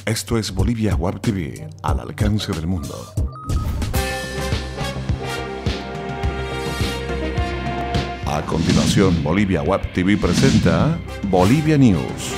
Esto es Bolivia Web TV, al alcance del mundo. A continuación, Bolivia Web TV presenta Bolivia News.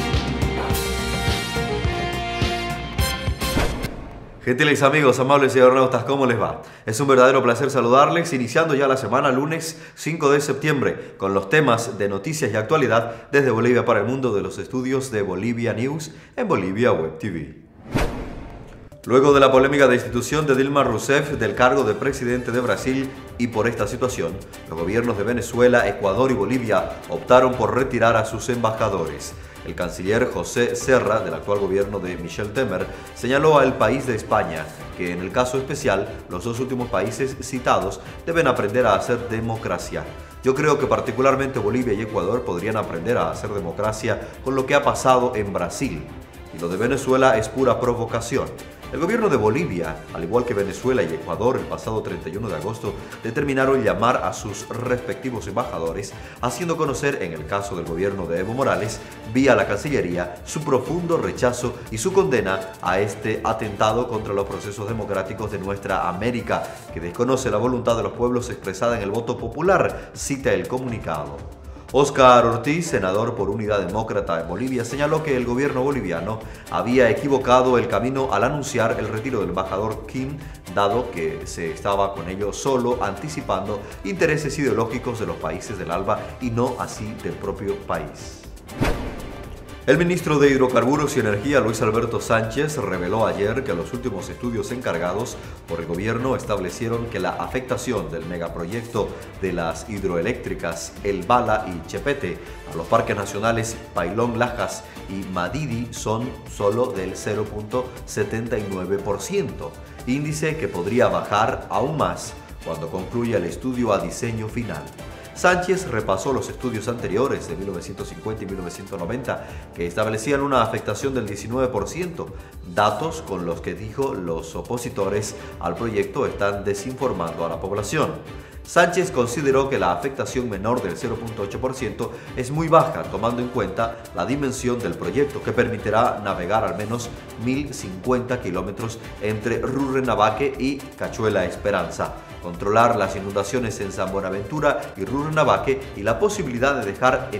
Gentiles amigos, amables cibernautas, ¿cómo les va? Es un verdadero placer saludarles, iniciando ya la semana lunes 5 de septiembre con los temas de noticias y actualidad desde Bolivia para el mundo de los estudios de Bolivia News en Bolivia Web TV. Luego de la polémica destitución de Dilma Rousseff del cargo de presidente de Brasil y por esta situación, los gobiernos de Venezuela, Ecuador y Bolivia optaron por retirar a sus embajadores. El canciller José Serra, del actual gobierno de Michel Temer, señaló al país de España que, en el caso especial, los dos últimos países citados deben aprender a hacer democracia. Yo creo que particularmente Bolivia y Ecuador podrían aprender a hacer democracia con lo que ha pasado en Brasil. Y lo de Venezuela es pura provocación. El gobierno de Bolivia, al igual que Venezuela y Ecuador, el pasado 31 de agosto, determinaron llamar a sus respectivos embajadores, haciendo conocer, en el caso del gobierno de Evo Morales, vía la Cancillería, su profundo rechazo y su condena a este atentado contra los procesos democráticos de nuestra América, que desconoce la voluntad de los pueblos expresada en el voto popular, cita el comunicado. Óscar Ortiz, senador por Unidad Demócrata en Bolivia, señaló que el gobierno boliviano había equivocado el camino al anunciar el retiro del embajador Kim, dado que se estaba con ello solo anticipando intereses ideológicos de los países del ALBA y no así del propio país. El ministro de Hidrocarburos y Energía, Luis Alberto Sánchez, reveló ayer que los últimos estudios encargados por el gobierno establecieron que la afectación del megaproyecto de las hidroeléctricas El Bala y Chepete a los parques nacionales Pailón Lajas y Madidi son solo del 0.79%, índice que podría bajar aún más cuando concluya el estudio a diseño final. Sánchez repasó los estudios anteriores de 1950 y 1990 que establecían una afectación del 19%, datos con los que dijo los opositores al proyecto están desinformando a la población. Sánchez consideró que la afectación menor del 0.8% es muy baja, tomando en cuenta la dimensión del proyecto, que permitirá navegar al menos 1.050 kilómetros entre Rurrenabaque y Cachuela Esperanza, controlar las inundaciones en San Buenaventura y Rurrenabaque y la posibilidad de dejar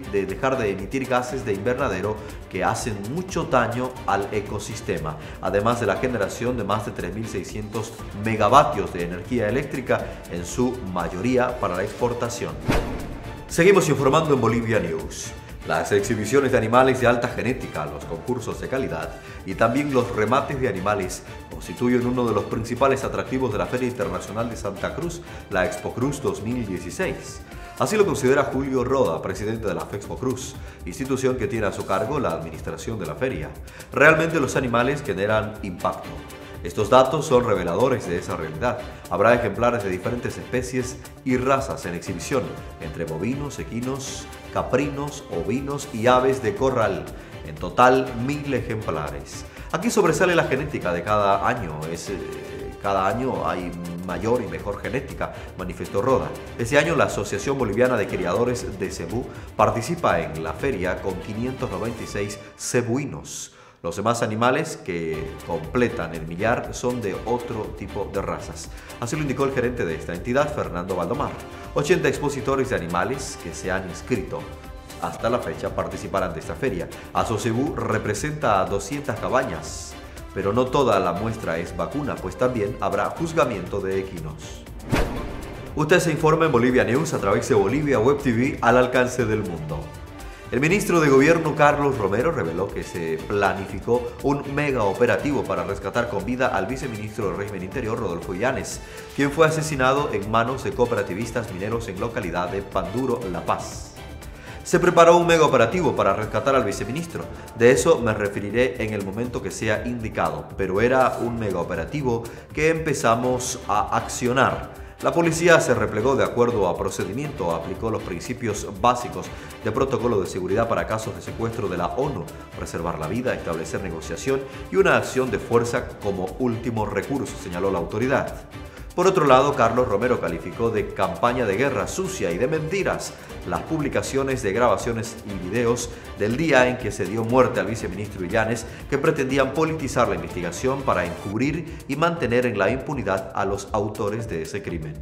de emitir gases de invernadero que hacen mucho daño al ecosistema, además de la generación de más de 3.600 megavatios de energía eléctrica, en su mayoría para la exportación. Seguimos informando en Bolivia News. Las exhibiciones de animales de alta genética, los concursos de calidad y también los remates de animales constituyen uno de los principales atractivos de la Feria Internacional de Santa Cruz, la Expo Cruz 2016. Así lo considera Julio Roda, presidente de la Expo Cruz, institución que tiene a su cargo la administración de la feria. Realmente los animales generan impacto. Estos datos son reveladores de esa realidad. Habrá ejemplares de diferentes especies y razas en exhibición, entre bovinos, equinos, caprinos, ovinos y aves de corral. En total, 1.000 ejemplares. Aquí sobresale la genética de cada año. Cada año hay mayor y mejor genética, manifestó Roda. Este año la Asociación Boliviana de Criadores de Cebú participa en la feria con 596 cebuinos. Los demás animales que completan el millar son de otro tipo de razas. Así lo indicó el gerente de esta entidad, Fernando Valdomar. 80 expositores de animales que se han inscrito hasta la fecha participarán de esta feria. Asocebú representa a 200 cabañas, pero no toda la muestra es vacuna, pues también habrá juzgamiento de equinos. Usted se informa en Bolivia News a través de Bolivia Web TV, al alcance del mundo. El ministro de Gobierno Carlos Romero reveló que se planificó un mega operativo para rescatar con vida al viceministro del régimen interior, Rodolfo Illanes, quien fue asesinado en manos de cooperativistas mineros en localidad de Panduro, La Paz. Se preparó un mega operativo para rescatar al viceministro. De eso me referiré en el momento que sea indicado, pero era un mega operativo que empezamos a accionar. La policía se replegó de acuerdo a procedimiento, aplicó los principios básicos de protocolo de seguridad para casos de secuestro de la ONU, preservar la vida, establecer negociación y una acción de fuerza como último recurso, señaló la autoridad. Por otro lado, Carlos Romero calificó de campaña de guerra sucia y de mentiras las publicaciones de grabaciones y videos del día en que se dio muerte al viceministro Illanes, que pretendían politizar la investigación para encubrir y mantener en la impunidad a los autores de ese crimen.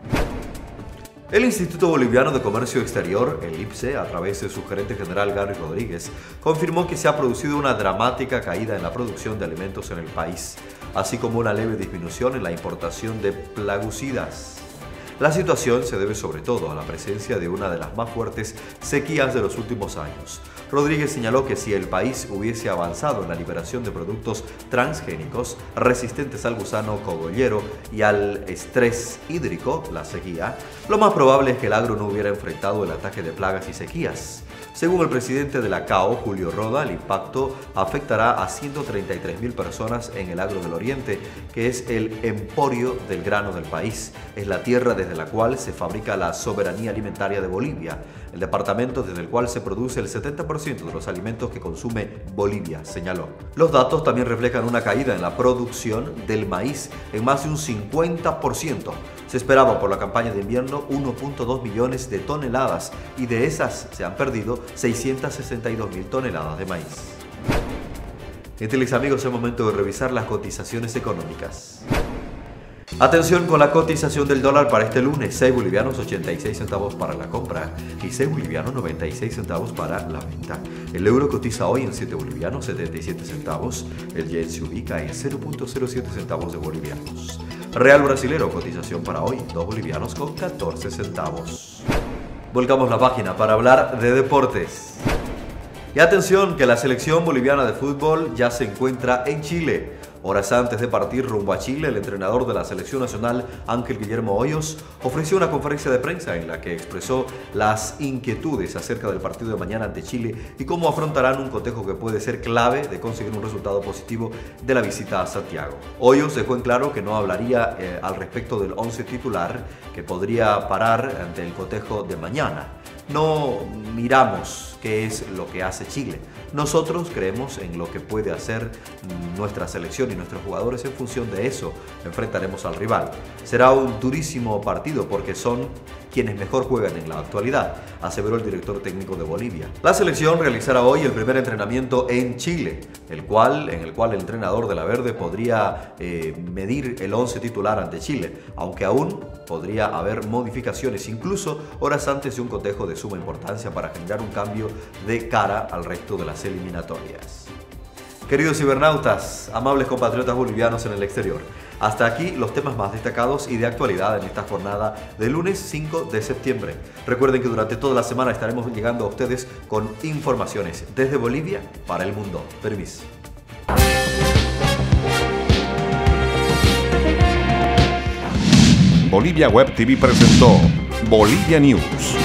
El Instituto Boliviano de Comercio Exterior, el IPSE, a través de su gerente general Gary Rodríguez, confirmó que se ha producido una dramática caída en la producción de alimentos en el país, así como una leve disminución en la importación de plaguicidas. La situación se debe sobre todo a la presencia de una de las más fuertes sequías de los últimos años. Rodríguez señaló que si el país hubiese avanzado en la liberación de productos transgénicos resistentes al gusano cogollero y al estrés hídrico, la sequía, lo más probable es que el agro no hubiera enfrentado el ataque de plagas y sequías. Según el presidente de la CAO, Julio Roda, el impacto afectará a 133.000 personas en el agro del Oriente, que es el emporio del grano del país. Es la tierra desde la cual se fabrica la soberanía alimentaria de Bolivia, el departamento desde el cual se produce el 70% de los alimentos que consume Bolivia, señaló. Los datos también reflejan una caída en la producción del maíz en más de un 50%. Se esperaba por la campaña de invierno 1.2 millones de toneladas y de esas se han perdido 662.000 toneladas de maíz. Entonces, amigos, es el momento de revisar las cotizaciones económicas. Atención con la cotización del dólar para este lunes: 6 bolivianos 86 centavos para la compra y 6 bolivianos 96 centavos para la venta. El euro cotiza hoy en 7 bolivianos 77 centavos. El yen se ubica en 0.07 centavos de bolivianos. Real brasilero, cotización para hoy, 2 bolivianos con 14 centavos. Volcamos la página para hablar de deportes. Y atención que la selección boliviana de fútbol ya se encuentra en Chile. Horas antes de partir rumbo a Chile, el entrenador de la selección nacional, Ángel Guillermo Hoyos, ofreció una conferencia de prensa en la que expresó las inquietudes acerca del partido de mañana ante Chile y cómo afrontarán un cotejo que puede ser clave de conseguir un resultado positivo de la visita a Santiago. Hoyos dejó en claro que no hablaría al respecto del 11 titular que podría parar ante el cotejo de mañana. No miramos qué es lo que hace Chile. Nosotros creemos en lo que puede hacer nuestra selección y nuestros jugadores. En función de eso enfrentaremos al rival. Será un durísimo partido porque son quienes mejor juegan en la actualidad, aseveró el director técnico de Bolivia. La selección realizará hoy el primer entrenamiento en Chile, en el cual el entrenador de la Verde podría medir el 11 titular ante Chile, aunque aún podría haber modificaciones, incluso horas antes de un cotejo de suma importancia para generar un cambio de cara al resto de las eliminatorias. Queridos cibernautas, amables compatriotas bolivianos en el exterior, hasta aquí los temas más destacados y de actualidad en esta jornada de lunes 5 de septiembre. Recuerden que durante toda la semana estaremos llegando a ustedes con informaciones desde Bolivia para el mundo. Permiso. Bolivia Web TV presentó Bolivia News.